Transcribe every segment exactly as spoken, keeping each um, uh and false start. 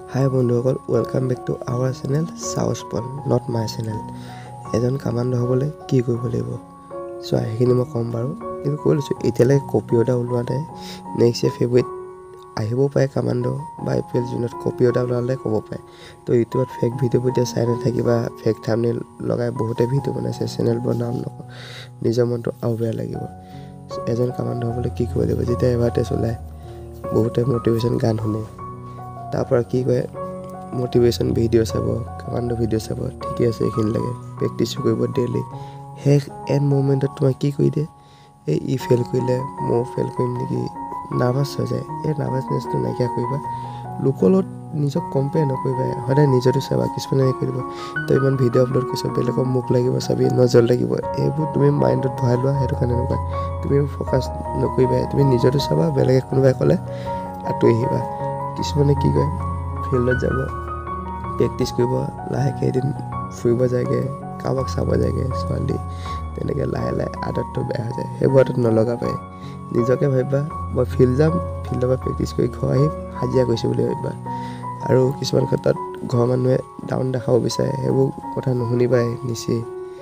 Hi বন্ধুসকল, welcome back to our channel সাউথপল, not my channel. এজন কামাণ্ডো হ'বলৈ কি কৰিব লাগিব চ' সেইখিনি মই ক'ম বাৰু, কিন্তু কৈ লৈছোঁ এতিয়ালৈকে কপি এটা ওলোৱা নাই। নেক্সট ইয়েৰ ফেব্ৰুৱাৰীত আহিবও পাৰে কামাণ্ডো, বা এপ্ৰিল জুনত কপি এটা ওলালে ক'ব পাৰে। তো ইউটিউবত ফেক ভিডিঅ'বোৰ এতিয়া চাই নাথাকিবা, ফেক থাম্বনেইল লগাই বহুতে ভিডিঅ' বনাইছে, চেনেলবোৰ নাম নকওঁ, নিজৰ মনটো আৰু বেয়া লাগিব। এজন কামাণ্ডো হ'বলৈ কি কৰিব লাগিব? যেতিয়া এভাৰটাইজ ওলায় বহুতে মটিভেশ্যন গান শুনে, তাৰপৰা কি কয় মটিভেশ্যন ভিডিঅ' চাব, কামাণ্ডো ভিডিঅ' চাব, ঠিকে আছে, এইখিনি লাগে, প্ৰেক্টিচো কৰিব ডেইলি। শেষ এণ্ড মুভমেণ্টত তোমাক কি কৰি দিয়ে, এই ই ফেইল কৰিলে ময়ো ফেইল কৰিম নেকি, নাৰ্ভাছ হৈ যায়। এই নাৰ্ভাছনেছটো নাইকিয়া কৰিবা, লোকৰ লগত নিজক কম্পেয়াৰ নকৰিবা, সদায় নিজৰটো চাবা। কিছুমানে হেৰি কৰিব, তই ইমান ভিডিঅ' আপলোড কৰিছ, বেলেগক মোক লাগিব চাবি, নজৰ লাগিব, এইবোৰ তুমি মাইণ্ডত ভৰাই লোৱা। সেইটো কাৰণে এনেকুৱা তুমি ফ'কাছ নকৰিবা, তুমি নিজৰটো চাবা, বেলেগে কোনোবাই ক'লে আঁতৰি আহিবা। কিছুমানে কি কয় ফিল্ডত যাব, প্ৰেক্টিচ কৰিব, লাহেকৈ এদিন ফুৰিব যায়গৈ, কাৰোবাক চাব যায়গৈ ছোৱালী, তেনেকৈ লাহে লাহে আদতটো বেয়া হৈ যায়। সেইবোৰ আদত নলগাবাই, নিজকে ভাবিবা মই ফিল্ড যাম, ফিল্ডৰ পৰা প্ৰেক্টিচ কৰি ঘৰ আহিম, হাজিৰা কৰিছোঁ বুলি ভাবিবা। আৰু কিছুমান ক্ষেত্ৰত ঘৰৰ মানুহে ডাউন দেখাব বিচাৰে, সেইবোৰ কথা নুশুনিবাই নিচেই,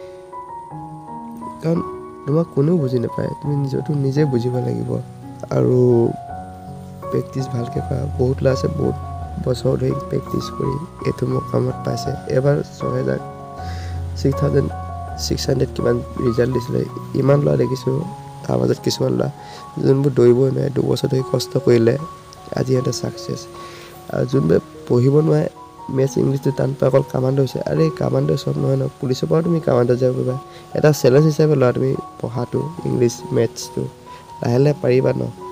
কাৰণ তোমাক কোনেও বুজি নাপায়, তুমি নিজৰটো নিজে বুজিব লাগিব। আৰু প্ৰেক্টিচ ভালকৈ কৰা, বহুত ল'ৰা আছে বহুত বছৰ ধৰি প্ৰেক্টিচ কৰি এইটো মোৰ কামত পাইছে। এবাৰ ছহেজাৰ ছিক্স থাউজেণ্ড ছিক্স হাণ্ড্ৰেড কিমান ৰিজাল্ট দিছিলে, ইমান ল'ৰা দেখিছোঁ। তাৰ মাজত কিছুমান ল'ৰা যোনবোৰ দৌৰিবই নোৱাৰে, দুবছৰ ধৰি কষ্ট কৰিলে, আজি সিহঁতে ছাকচেছ। আৰু যোনবোৰে পঢ়িব নোৱাৰে, মেথছ ইংলিছটো টান পায়, অকল কামাণ্ডো হৈছে। আৰে কামাণ্ডো চব নহয় ন, পুলিচৰ পৰাও তুমি কামাণ্ডো যাব পাৰিবা। এটা চেলেঞ্জ হিচাপে লোৱা তুমি পঢ়াটো, ইংলিছ মেথছটো লাহে লাহে পাৰিবা ন।